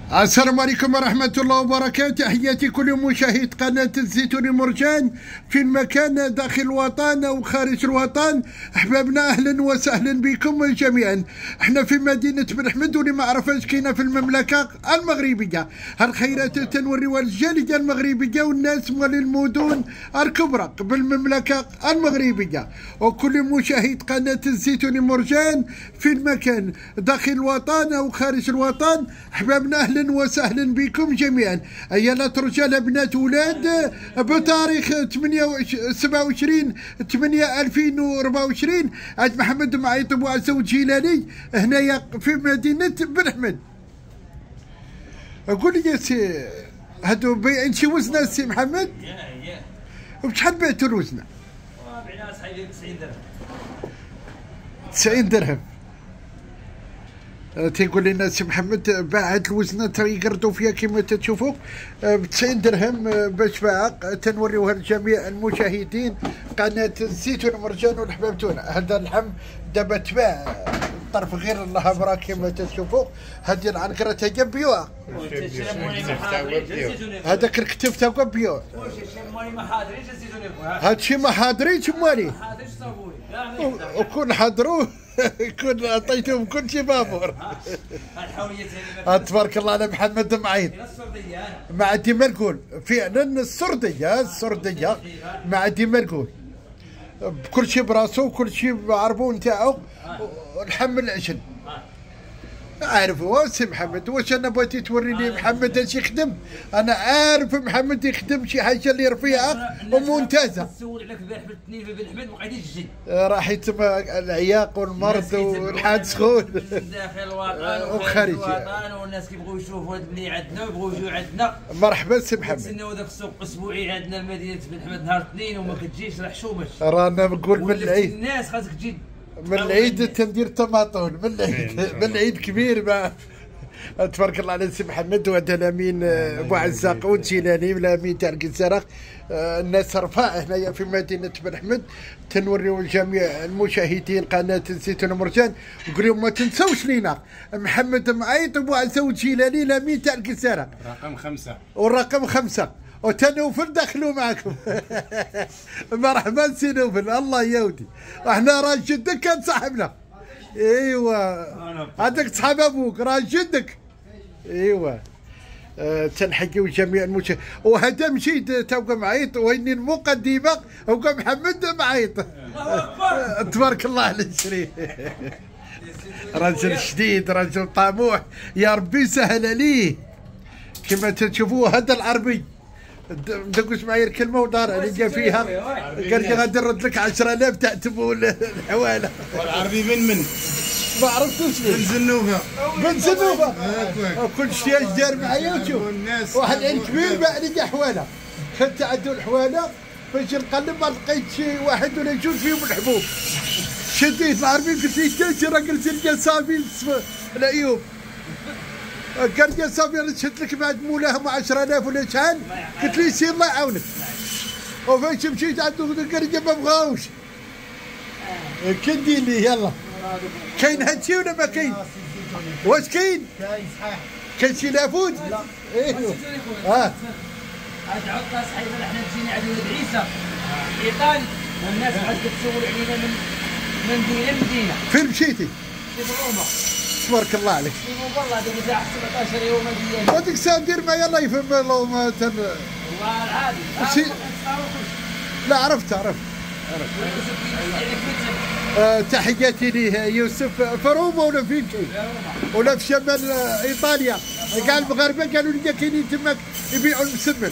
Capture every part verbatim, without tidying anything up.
السلام عليكم ورحمة الله وبركاته. تحياتي كل مشاهد قناة الزيتوني مرجان في مكان داخل الوطن أو خارج الوطن. أحبابنا أهلا وسهلا بكم جميعا. احنا في مدينة بن حمد، واللي ما عرفاش كاينة في المملكة المغربية. الخيرات تنوريوها الجالية المغربية والناس مال المدن الكبرى بالمملكة المغربية، وكل مشاهد قناة الزيتوني مرجان في المكان داخل الوطن أو خارج الوطن. أحبابنا أهلا وسهلا بكم جميعا. ايالات رجال بنات ولاد بتاريخ سبعة وعشرين ثمانية ألفين وأربعة وعشرين عند محمد معيط ابو عزة وجيلاني هنايا في مدينه بن حمد. قول لي يا سي، هادو بايعين شي وزنه سي محمد؟ ياه وبشحال بعتوا الوزنه؟ بعناها صاحبي تسعين درهم. تسعين درهم. تيقول لنا سي محمد باع هاد الوزنه يقردوا فيها كما تشوفوا ب تسعين درهم باش باعها. تنوريوها لجميع المشاهدين قناه الزيتون مرجان والحباب تونه. هذا اللحم دابا تباع طرف غير الله برا كما تشوفوا. هذه العنقره هي بيوع، هذاك الكتف تا هو بيوع. هادشي ما حاضرينش مالي، وكون حضروه يكون عطيتهم كل شيء بابور. تبارك الله على محمد معيط. مع ديما نقول فعلا السرديه السرديه مع ديما نقول بكل شيء براسو وكل شيء بعربون نتاعو. نحمل العجل عارفوا سي محمد. واش انا بغيتي توريني محمد اش يخدم؟ انا عارف محمد يخدم شي حاجه اللي رفيعه وممتازه. نسول عليك البارح بالتنين في بن حمد ما بقيتيش تجي. راه حيت العياق والمرض والحاد سخون داخل الوطن وخارج الوطن، والناس كيبغيو يشوفوا هاد البنيه عندنا ويبغيو يجيو عندنا. مرحبا سي محمد. نتسناو داك السوق الاسبوعي عندنا مدينه بن حمد نهار الاثنين وما كتجيش راه حشومه. رانا نقول من العيد الناس خاصك تجي من العيد تندير طماطون من العيد من العيد كبير. ما تبارك الله على سي محمد. وهذا الامين ابو عزاق والجيلاني والامين تاع القزاره. الناس رفاع هنايا في مدينه بن حمد. تنوريو لجميع المشاهدين قناه الزيتون مرجان. نقول لهم ما تنساوش لينا محمد معيط ابو عزة والجيلاني الامين تاع القزاره رقم خمسه والرقم خمسه. وتنوفل دخلوا معكم. مرحبا سي نوفل. الله يودي، احنا راه جدك كان صاحبنا. ايوا هذاك صحاب ابوك راه جدك. ايوا أه تنحيوا جميع المشاهدين. وهذا مشيت توقع معيط وين المقدمه وقع محمد معيط. أه تبارك الله على الشريف. رجل شديد، رجل طموح، يا ربي سهل عليه. كما تشوفوا هذا العربي دقوش معايا الكلمه ودار اللي فيها قال لي غادي نرد لك عشرة آلاف تاع تبو الحواله. والعربي من من؟ ما عرفتوش بن زنوفه. بن زنوفه كل شيء اش دار معايا. وشوف واحد عين كبير باع لي كاع حواله. خدت عندو الحواله باش نقلب ما لقيت شي واحد ولا جوج فيهم الحبوب. شديت العربي قلت لي تاجر راه قلت لي صافي الايوب. قال لي صافي انا شفت لك بعد مولاهم عشرة آلاف ولا شحال. قلت لي سير الله يعاونك. وفاش مشيت عنده قال لي ما بغاوش. كي ندير لي يلا كاين هادشي ولا ما كاين؟ واش كاين؟ كاين صحيح. كاين شي لافود؟ لا ايوا اه هاد عطله صحيفه حنا مشينا عند ولد عيسى ايطالي، والناس بقات كتسول علينا من من مدينه لمدينه. فين مشيتي؟ في روما. تبارك الله عليك. والله هذيك الساعه سبعطاش يوم ديالي. هذيك الساعه دير معايا الله يفهم الله ما تن. والله العادي. شي... لا عرفت عرفت عرفت. آه تحياتي ليه يوسف. في روما ولا فين كاين؟ ولا في شمال ايطاليا. كاع المغاربه قالوا لي كاينين تماك يبيعوا المسمن.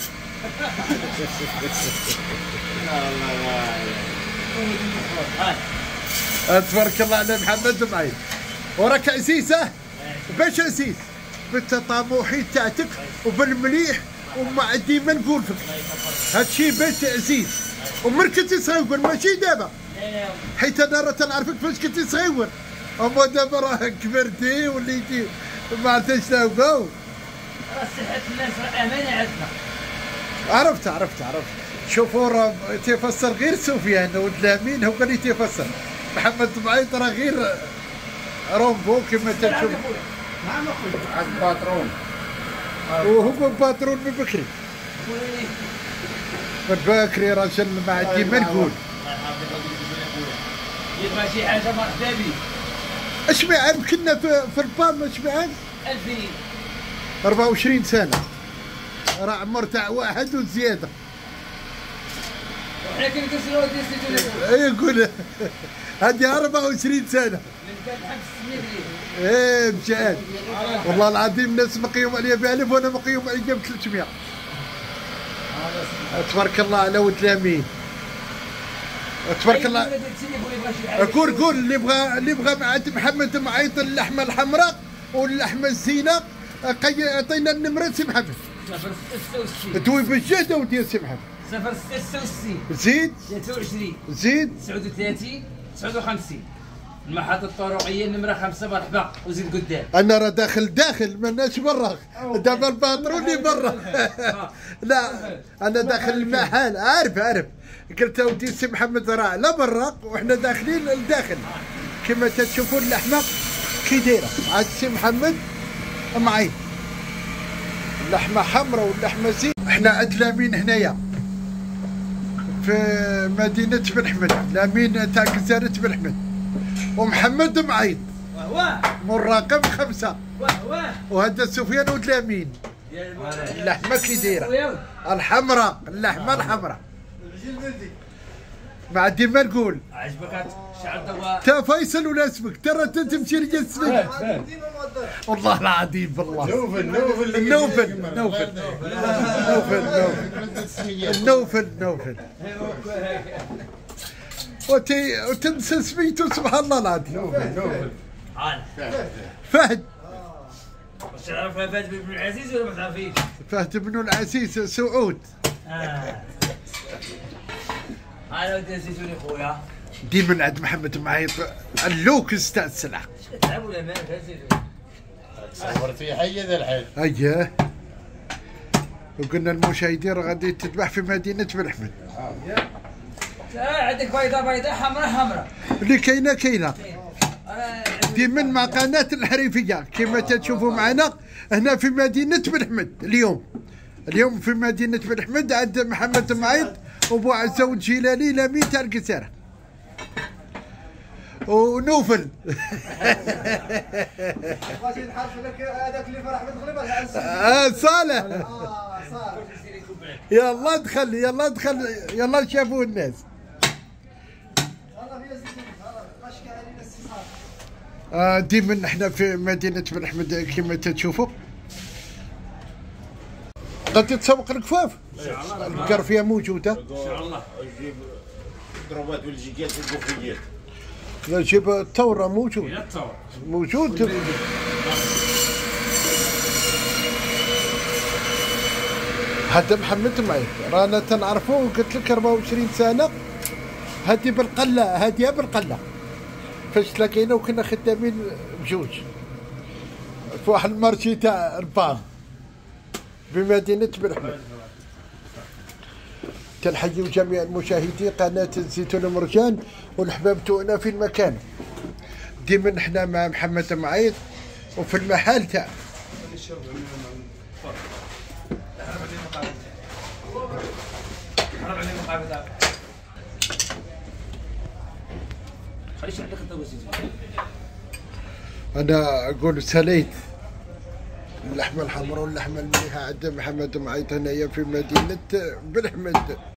تبارك الله على محمد معين. وراك عزيزه باش عزيز بالتطامحي تاعتك وبالمليح ومع ديما نقول لك هادشي باش عزيز. ومن كنتي صغير ماشي دابا، حيت انا راه تنعرفك فاش كنتي صغير. اما دابا راه كبرتي وليتي ما عرفتش تاوكاو. راه صحة الناس راه امانه عندنا. عرفت عرفت عرفت. شوفوا راه تيفسر غير سفيان ولد الامين هو اللي تيفسر. محمد معيط راه غير رومبو كما تشوف. نعم اخويا. الباترون وهو باترون من بكري من بكري راجل ما عندي ما نقول. يبغى شي حاجه مرحبا بيه. اش معان كنا في, في البام اش معان؟ ألفين أربعة وعشرين سنة راه عمر تاع واحد وزيادة. وحنا كنا كنسولو ديال سيتو اي يقول هذه أربعة وعشرين سنة. من بعد خمس سنين ليه. ايه مشان والله العظيم الناس مقيوم عليا بألف وانا مقيوم عليا بثلاثمية. تبارك الله على ولد لامين. تبارك الله. قول قول اللي بغى اللي بغى مع محمد معيط اللحمه الحمراء واللحمه الزينه عطينا النمره سي محمد. صفر ستة وستين. دوي بالجهد ودير سي محمد. صفر ستة وستين. زيد. ثلاثة وعشرين. زيد. تسعة وثلاثين. تسعة وخمسين. المحطة الطرقية نمرة خمسة مرحبا وزيد قدام. أنا راه داخل داخل ماناش برا دابا الباتروني برا. لا أنا داخل المحل عارف عارف قلت ودي سي محمد راه لا برا وحنا داخلين لداخل كما تشوفوا اللحمة كي دايرة عاد سي محمد معي اللحمة حمراء واللحمة زين. حنا عند لامين هنايا في مدينة بن حمد لامين تاع جزيرة بن حمد ومحمد معيط واه مراقب خمسة واه واه وهذا سفيان ولد لامين. اللحمة كي دايرة الحمراء اللحمة الحمراء ما عندي ما نقول. عجبك شعر دواء تا فيصل ولا اسمك ترى تمشي لجسمك والله العظيم بالله. نوفل نوفل نوفل نوفل نوفل نوفل نوفل وتي وتنسى سميتو سبحان الله العظيم. نوفل نوفل فهد. واش تعرف فهد بن العزيز ولا ما تعرفيش؟ فهد بن العزيز سعود. اه انا ودي زيتوني خويا ديما عند محمد معيط اللوكس تاع السلعه. تلعب ولا ما زيتوني؟ صورت في حي ذا الحين. اييه وقلنا المشاهدين غادي تذبح في مدينه بن حمد. اه عندك بيضاء بيضاء حمراء حمراء اللي كاينه كاينه ديما مع قناه الحريفيه كما تشوفوا معنا هنا في مدينه بن حمد. اليوم اليوم في مدينه بن حمد عند محمد معيط وبو عزة والجيلاني لامين تاع القسارة ونوفل. بغيتي نحرف لك هذاك اللي فرح بتغلبه اه صالح. اه صالح يلا دخل يلا دخل يلا شافوا الناس. والله يا زيد واش كان علينا السي آه ديما نحن في مدينة بن حمد كما تشوفوا. غادي تسوق الكفاف؟ ان شاء الله. الكرفيه موجوده؟ ان شاء الله. نجيب ضربات بلجيكيات وكوفيات. نجيب الثوره موجود. الى الثوره موجود. هذا محمد معي رانا تنعرفوه قلت لك أربعة وعشرين سنه. هذه بالقله هذه بالقله فاش تلاقينا وكنا خدامين بجوج في واحد المارشي تاع البام بمدينة بن حمد. تنحيي جميع المشاهدين قناة الزيتون مرجان والحباب تاعنا في المكان. ديما حنا مع محمد معيط وفي المحل تاع انا اقول سليت اللحمه الحمراء واللحمه المليحه عند محمد معيط هنايا في مدينه بن حمد.